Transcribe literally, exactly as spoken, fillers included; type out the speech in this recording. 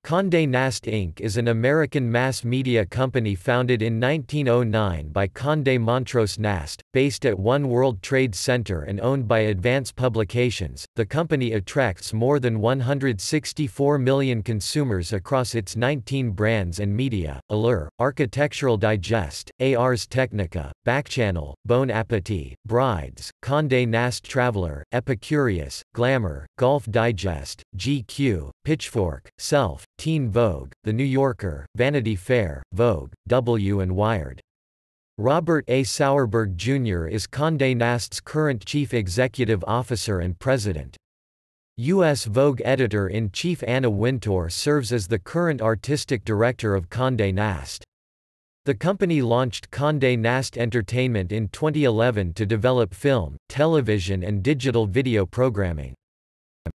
Condé Nast Incorporated is an American mass media company founded in nineteen oh nine by Condé Montrose Nast, based at One World Trade Center and owned by Advance Publications. The company attracts more than one hundred sixty-four million consumers across its nineteen brands and media: Allure, Architectural Digest, Ars Technica, Backchannel, Bon Appétit, Brides, Condé Nast Traveler, Epicurious, Glamour, Golf Digest, G Q, Pitchfork, Self, Teen Vogue, The New Yorker, Vanity Fair, Vogue, W and Wired. Robert A. Sauerberg Junior is Condé Nast's current Chief Executive Officer and President. U S Vogue Editor-in-Chief Anna Wintour serves as the current Artistic Director of Condé Nast. The company launched Condé Nast Entertainment in twenty eleven to develop film, television and digital video programming.